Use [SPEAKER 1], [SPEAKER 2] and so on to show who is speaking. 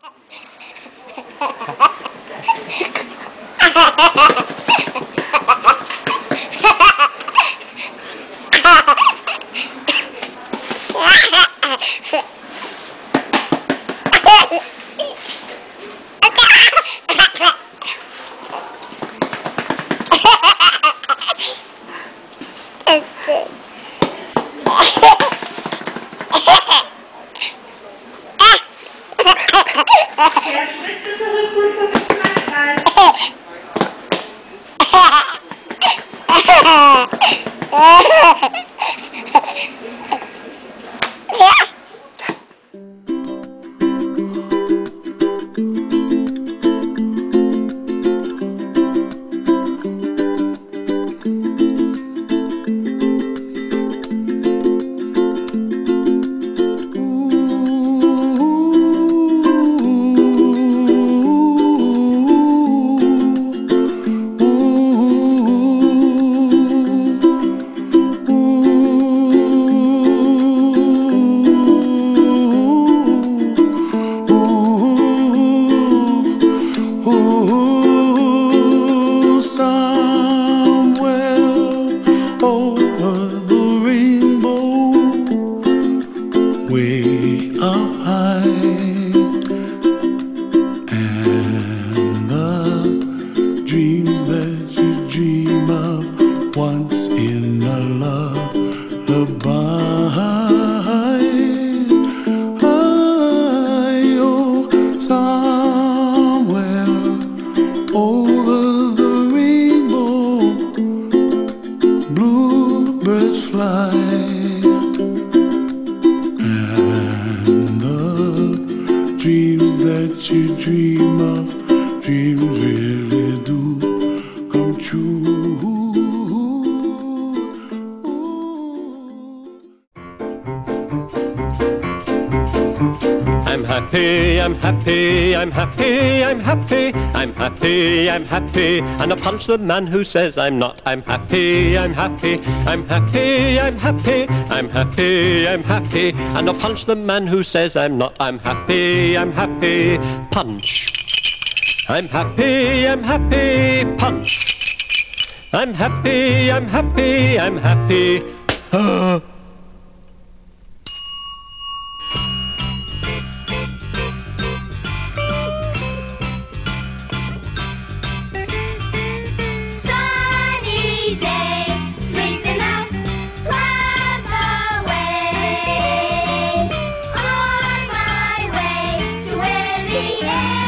[SPEAKER 1] I'm happy, and I punch the man who says I'm not. I'm happy, I'm happy, I'm happy, I'm happy, I'm happy, I'm happy, and I punch the man who says I'm not. I'm happy, punch. I'm happy, punch. I'm happy, I'm happy.
[SPEAKER 2] Yeah!